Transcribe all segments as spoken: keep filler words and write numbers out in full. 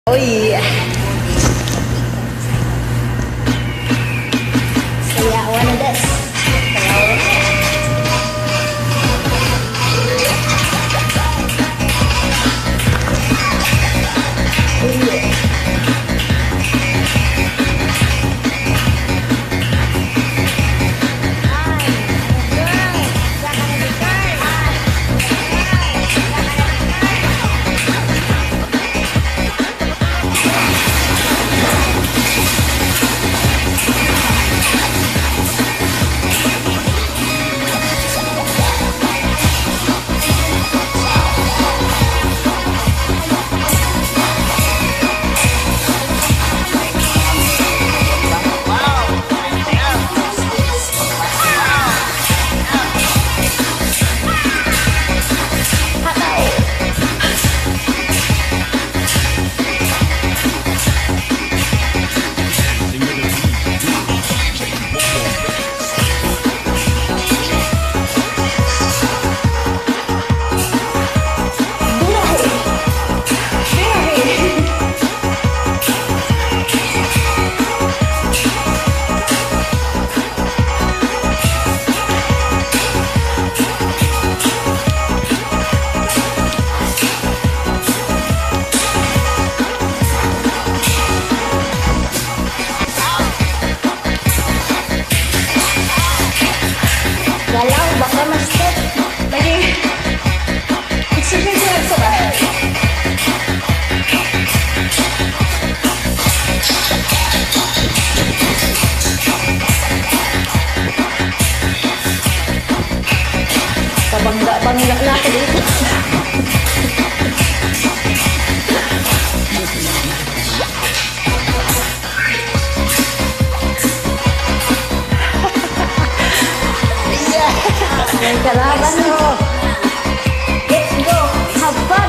Oh iya. Saya wanna dance. Oh iya. Galau baka mas-step lagi exercise lang sa bahay. Kabangga-bangga na ako dito. Yang kalaban mo. Let's go. Have fun.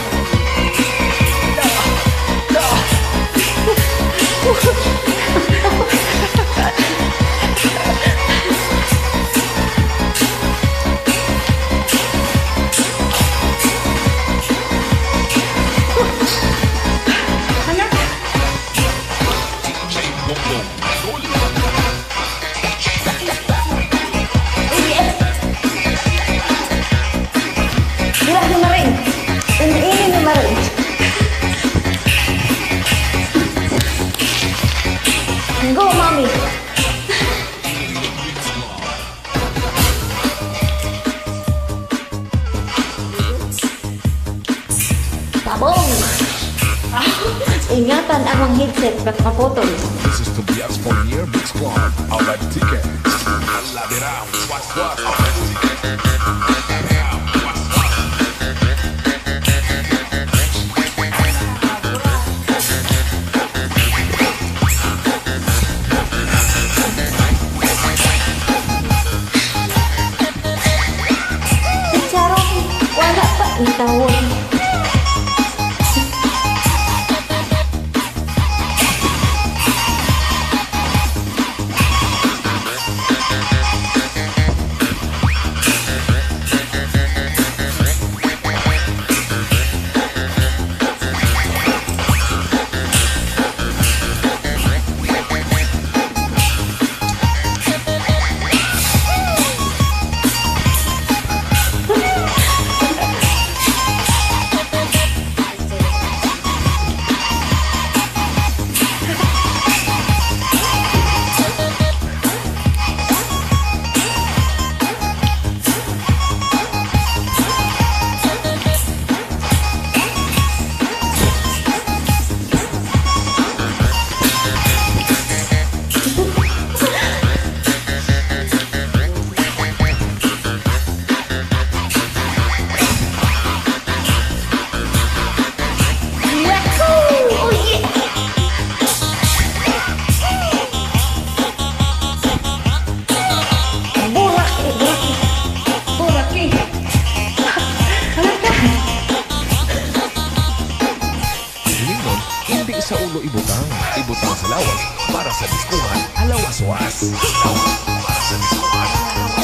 Go, mommy. Tabong. Ingatan ang headset bak mapotol. This is to be as for year big squad. I'll buy the tickets. Alla dirà, swat swat. I'll buy the tickets. Tahun sa ulo ibutang, ibutang sa lawas para sa diskuhan, alawas-was. Lawas para sa diskuhan, alawas.